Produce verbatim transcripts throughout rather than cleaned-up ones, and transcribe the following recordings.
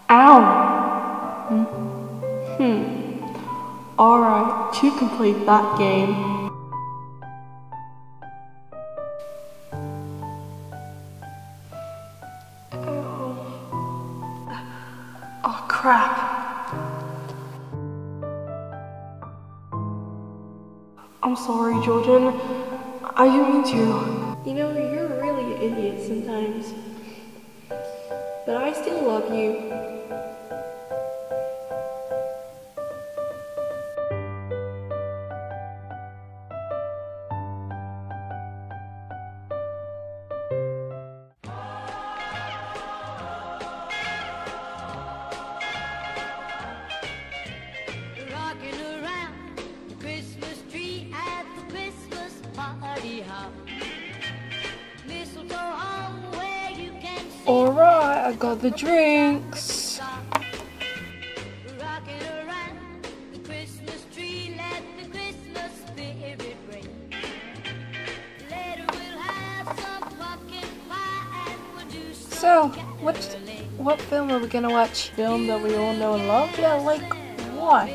Ow! Hmm. hmm. Alright, to complete that game. Oh crap. I'm sorry, Jordan. I didn't mean to. You know, you're really an idiot sometimes. But I still love you. Rocking around the Christmas tree at the Christmas party hop. Mistletoe hung where you can see. Alright, I got the drinks. Rocking around the Christmas tree, let the Christmas spirit ring. Later we'll have some pumpkin pie and we'll do some So, what what film are we gonna watch? Film that we all know and love? Yeah, like what?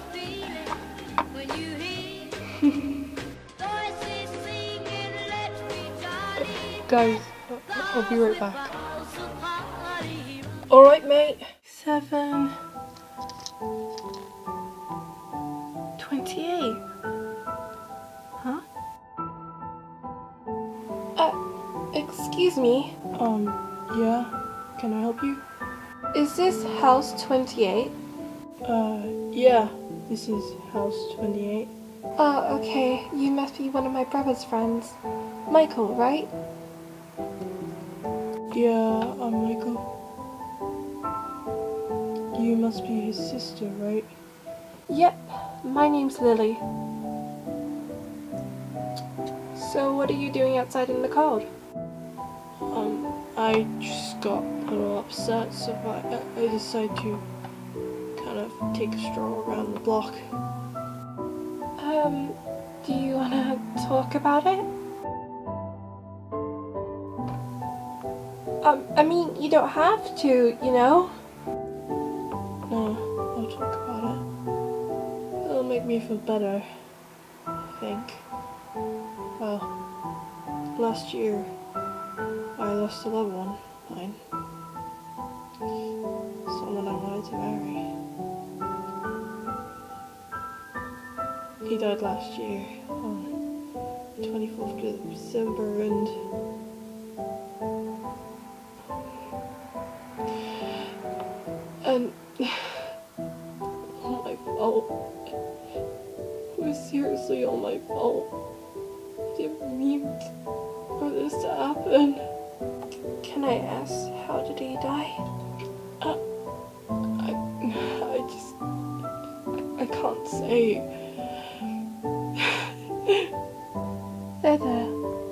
Guys, I'll be right back. Alright, mate. Seven. Twenty-eight. Huh? Uh, excuse me. Um, yeah. Can I help you? Is this house twenty-eight? Uh, yeah. This is house twenty-eight. Oh, okay. You must be one of my brother's friends. Michael, right? Yeah, I'm Michael. You must be his sister, right? Yep, my name's Lily. So what are you doing outside in the cold? Um, I just got a little upset, so I, I decided to kind of take a stroll around the block. Um, do you wanna talk about it? Um, I mean, you don't have to, you know? No, I'll talk about it. It'll make me feel better, I think. Well, last year, I lost a loved one, mine. Someone I wanted to marry. He died last year, on the twenty-fourth of December, and And all my fault. It was seriously all my fault. I didn't mean for this to happen. Can I ask, how did he die? Uh, I, I just, I, I can't say. There, there.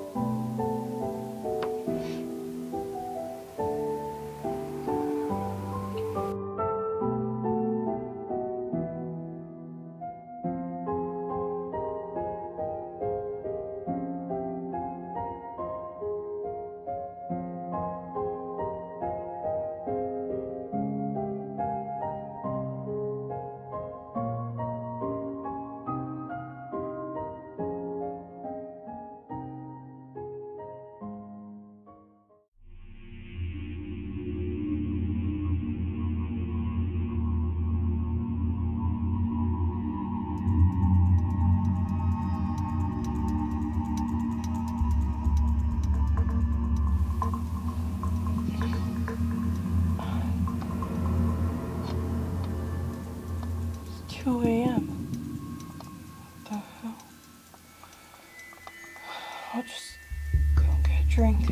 two A M What the hell? I'll just go and get a drink.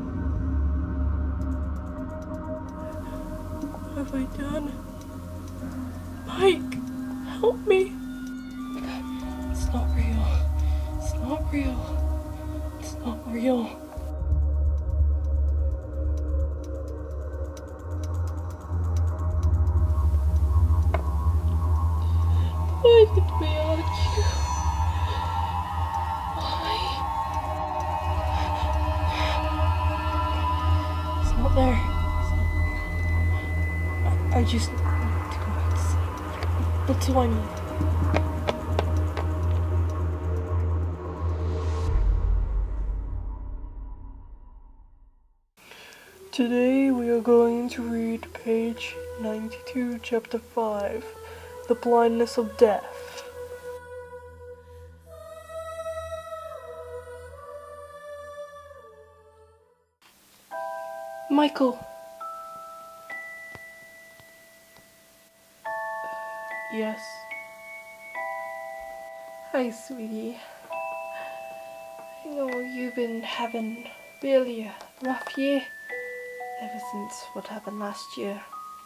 What have I done? Mike, help me. It's not real. It's not real. It's not real. Why did we argue? Why? It's not there. It's not real. I, I just need to go back to sleep. That's all I need. Today we are going to read page ninety-two, chapter five, The Blindness of Death. Michael. Yes. Hi, sweetie. I know you've been having really a rough year ever since what happened last year.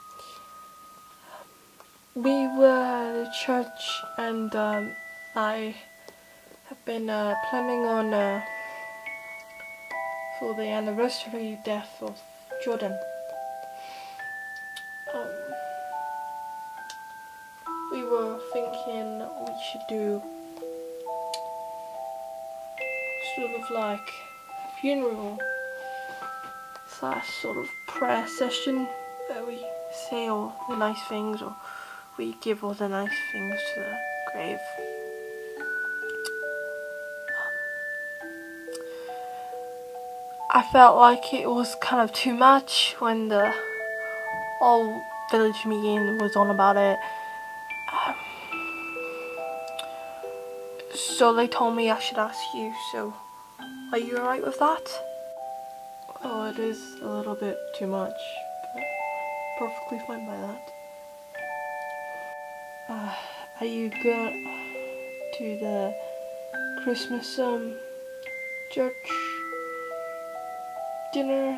We were at church and um, I have been uh, planning on uh, for the anniversary death of Jordan. Um, we were thinking we should do sort of like a funeral slash sort of prayer session where we say all the nice things or we give all the nice things to the grave. I felt like it was kind of too much when the whole village meeting was on about it. Um, so they told me I should ask you, so are you alright with that? Oh, it is a little bit too much, but perfectly fine by that. Uh, are you going to the Christmas um church dinner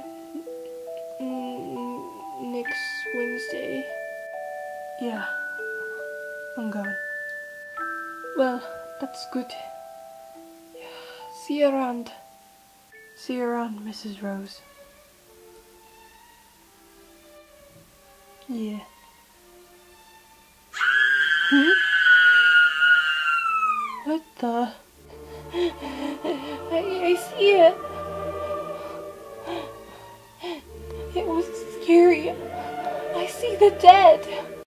mm, next Wednesday? Yeah, I'm going. Well, that's good. Yeah, see you around. See you around, Missus Rose. Yeah. Hmm? What the? I, I see it. It was scary. I see the dead.